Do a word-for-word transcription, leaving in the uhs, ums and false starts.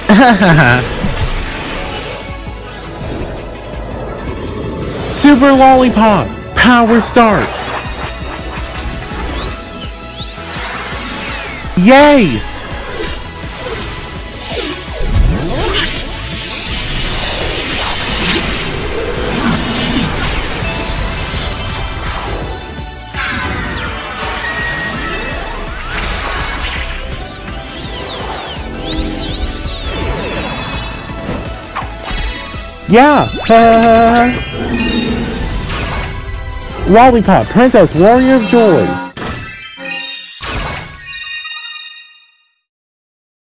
Super Lollipop! Power start! Yay! Yeah! Uh... Lollipop, Princess, Warrior of Joy!